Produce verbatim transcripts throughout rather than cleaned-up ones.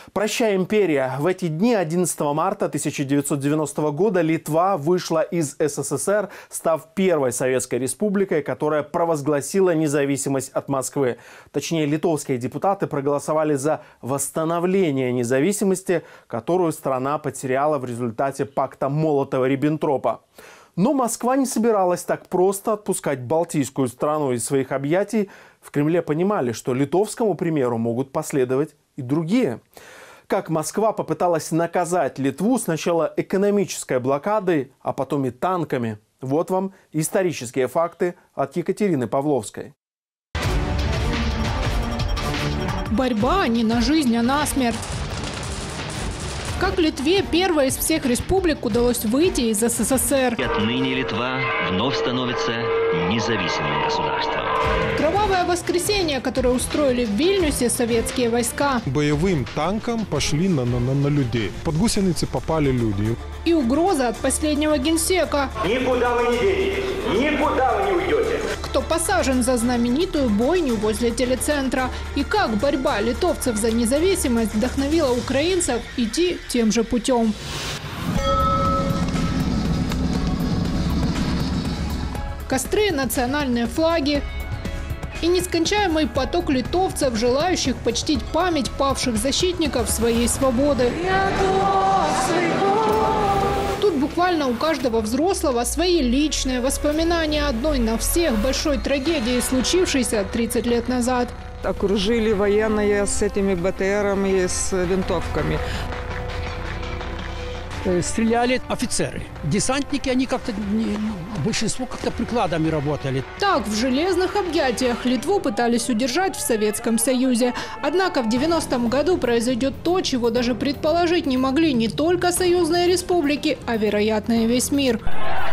Прощай, империя! В эти дни одиннадцатого марта тысяча девятьсот девяностого года Литва вышла из СССР, став первой советской республикой, которая провозгласила независимость от Москвы. Точнее, литовские депутаты проголосовали за восстановление независимости, которую страна потеряла в результате пакта Молотова-Риббентропа. Но Москва не собиралась так просто отпускать балтийскую страну из своих объятий. В Кремле понимали, что литовскому примеру могут последовать и другие. Как Москва попыталась наказать Литву сначала экономической блокадой, а потом и танками. Вот вам исторические факты от Екатерины Павловской. Борьба не на жизнь, а на смерть. Как Литве, первой из всех республик, удалось выйти из СССР. Отныне Литва вновь становится независимым государством. Кровавое воскресенье, которое устроили в Вильнюсе советские войска. Боевым танком пошли на, на, на людей. Под гусеницы попали люди. И угроза от последнего генсека. Никуда вы не денетесь, никуда вы не уйдете. Кто посажен за знаменитую бойню возле телецентра. И как борьба литовцев за независимость вдохновила украинцев идти тем же путем. Костры, национальные флаги и нескончаемый поток литовцев, желающих почтить память павших защитников своей свободы. Тут буквально у каждого взрослого свои личные воспоминания одной на всех большой трагедии, случившейся тридцать лет назад. Окружили военные с этими БТРами, с винтовками. Стреляли офицеры. Десантники, они как-то, большинство как-то прикладами работали. Так, в железных объятиях Литву пытались удержать в Советском Союзе. Однако в девяностом году произойдет то, чего даже предположить не могли не только союзные республики, а, вероятно, и весь мир.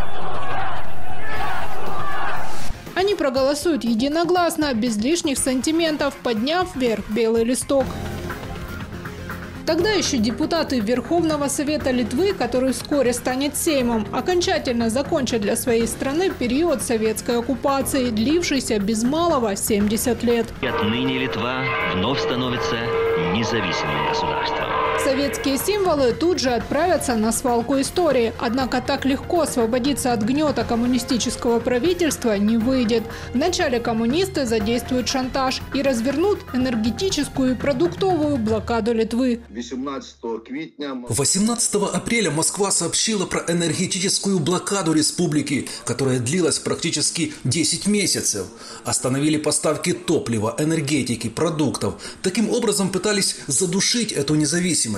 Они проголосуют единогласно, без лишних сантиментов, подняв вверх белый листок. Тогда еще депутаты Верховного Совета Литвы, который вскоре станет Сеймом, окончательно закончат для своей страны период советской оккупации, длившийся без малого семьдесят лет. И отныне Литва вновь становится независимым государством. Советские символы тут же отправятся на свалку истории. Однако так легко освободиться от гнета коммунистического правительства не выйдет. Вначале коммунисты задействуют шантаж и развернут энергетическую и продуктовую блокаду Литвы. восемнадцатого апреля Москва сообщила про энергетическую блокаду республики, которая длилась практически десять месяцев. Остановили поставки топлива, энергетики, продуктов. Таким образом пытались задушить эту независимость.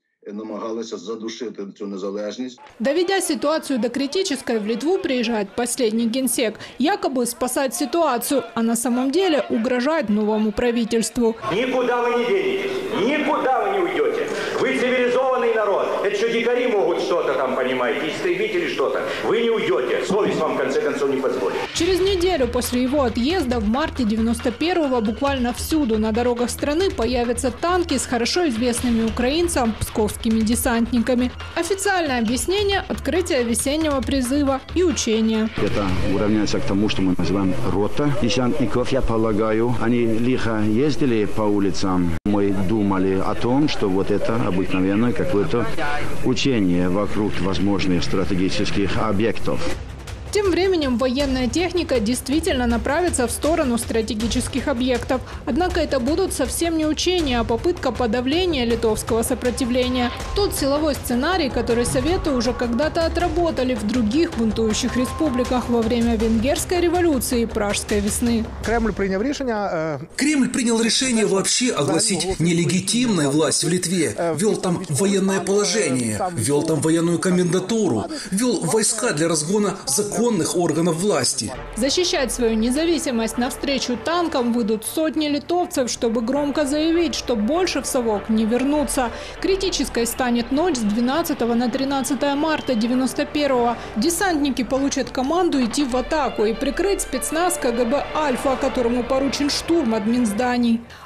Доведя ситуацию до критической, в Литву приезжает последний генсек, якобы спасать ситуацию, а на самом деле угрожать новому правительству. Никуда вы не денетесь, никуда вы не уйдете. Вы цивилизованный народ. Это что, дикари могут что-то там, понимаете, истребители что-то. Вы не уйдете. Совесть вам, в конце концов, не позволит. Через неделю после его отъезда в марте девяносто первого буквально всюду на дорогах страны появятся танки с хорошо известными украинцам псковскими десантниками. Официальное объяснение – открытие весеннего призыва и учения. Это уравняется к тому, что мы называем рота десантников, я полагаю. Они лихо ездили по улицам. Мы думали о том, что вот это обыкновенное какое-то учение вокруг возможных стратегических объектов. Тем временем военная техника действительно направится в сторону стратегических объектов. Однако это будут совсем не учения, а попытка подавления литовского сопротивления. Тот силовой сценарий, который Советы уже когда-то отработали в других бунтующих республиках во время Венгерской революции и Пражской весны. Кремль принял решение... Э... Кремль принял решение вообще огласить нелегитимную власть в Литве. Ввел там военное положение, ввел там военную комендатуру, ввел войска для разгона законов органов власти. Защищать свою независимость навстречу танкам выйдут сотни литовцев, чтобы громко заявить, что больше в совок не вернутся. Критической станет ночь с двенадцатого на тринадцатое марта девяносто первого. Десантники получат команду идти в атаку и прикрыть спецназ КГБ «Альфа», которому поручен штурм админзданий.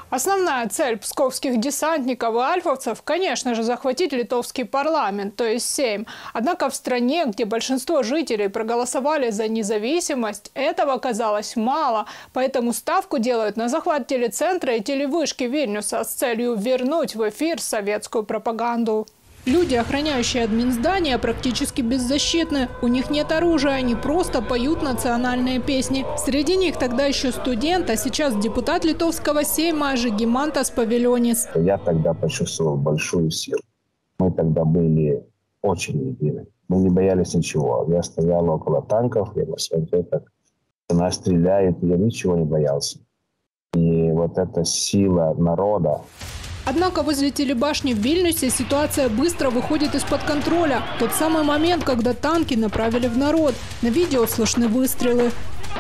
Основная цель псковских десантников и альфовцев, конечно же, захватить литовский парламент, то есть Сейм. Однако в стране, где большинство жителей проголосовали за независимость, этого оказалось мало. Поэтому ставку делают на захват телецентра и телевышки Вильнюса с целью вернуть в эфир советскую пропаганду. Люди, охраняющие админздания, практически беззащитны. У них нет оружия, они просто поют национальные песни. Среди них тогда еще студент, а сейчас депутат литовского сейма Жигимантас Павелионис. Я тогда почувствовал большую силу. Мы тогда были очень едины. Мы не боялись ничего. Я стоял около танков, я смотрел, как нас стреляет, я ничего не боялся. И вот эта сила народа. Однако возле телебашни в Вильнюсе ситуация быстро выходит из-под контроля. Тот самый момент, когда танки направили в народ. На видео слышны выстрелы.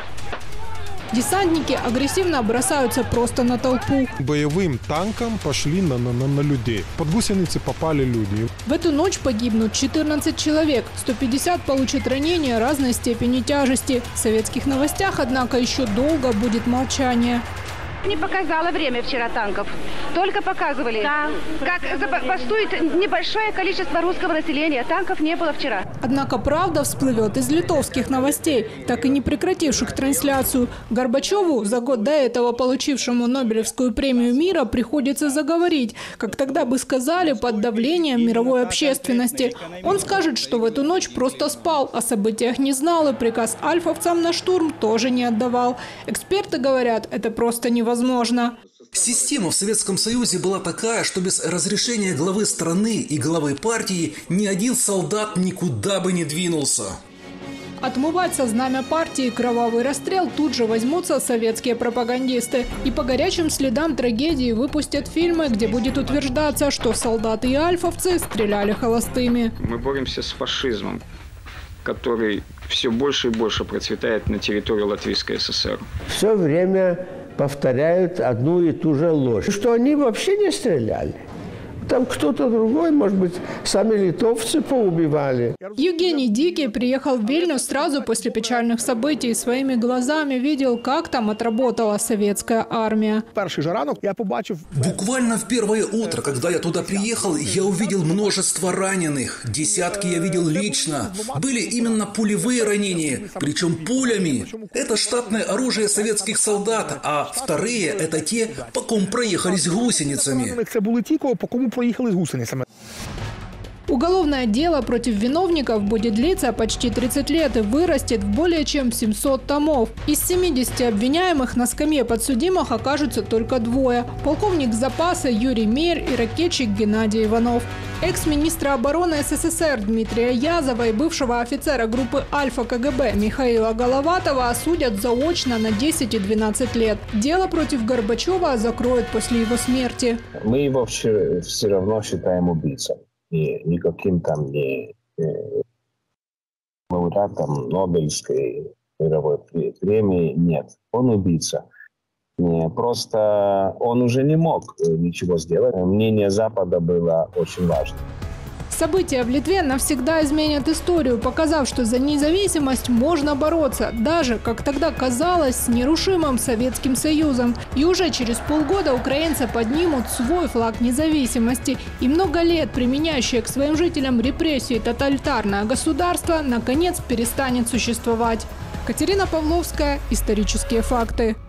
Десантники агрессивно бросаются просто на толпу. Боевым танком пошли на, на, на людей. Под гусеницы попали люди. В эту ночь погибнут четырнадцать человек. сто пятьдесят получат ранения разной степени тяжести. В советских новостях, однако, еще долго будет молчание. Не показало время вчера танков. Только показывали, да. Как бастует небольшое количество русского населения. Танков не было вчера. Однако правда всплывет из литовских новостей, так и не прекративших трансляцию. Горбачеву, за год до этого получившему Нобелевскую премию мира, приходится заговорить, как тогда бы сказали, под давлением мировой общественности. Он скажет, что в эту ночь просто спал, о событиях не знал и приказ альфовцам на штурм тоже не отдавал. Эксперты говорят, это просто невозможно. Возможно. Система в Советском Союзе была такая, что без разрешения главы страны и главы партии ни один солдат никуда бы не двинулся. Отмывать со знамя партии кровавый расстрел тут же возьмутся советские пропагандисты. И по горячим следам трагедии выпустят фильмы, где будет утверждаться, что солдаты и альфовцы стреляли холостыми. Мы боремся с фашизмом, который все больше и больше процветает на территории Латвийской ССР. Все время повторяют одну и ту же ложь, что они вообще не стреляли. Там кто-то другой, может быть, сами литовцы поубивали. Евгений Дикий приехал в Вильнюс сразу после печальных событий и своими глазами видел, как там отработала советская армия. Буквально в первое утро, когда я туда приехал, я увидел множество раненых. Десятки я видел лично. Были именно пулевые ранения, причем пулями. Это штатное оружие советских солдат, а вторые – это те, по ком проехались гусеницами. Уголовное дело против виновников будет длиться почти тридцать лет и вырастет в более чем семьсот томов. Из семидесяти обвиняемых на скамье подсудимых окажутся только двое. Полковник запаса Юрий Мер и ракетчик Геннадий Иванов. Экс-министра обороны СССР Дмитрия Язова и бывшего офицера группы Альфа КГБ Михаила Головатова осудят заочно на десять и двенадцать лет. Дело против Горбачева закроют после его смерти. Мы его все, все равно считаем убийцей. И никаким там не лауреатом Нобелевской мировой премии нет. Он убийца. Не, просто он уже не мог ничего сделать. Мнение Запада было очень важно. События в Литве навсегда изменят историю, показав, что за независимость можно бороться, даже, как тогда казалось, с нерушимым Советским Союзом. И уже через полгода украинцы поднимут свой флаг независимости. И много лет применяющее к своим жителям репрессии тоталитарное государство наконец перестанет существовать. Катерина Павловская. Исторические факты.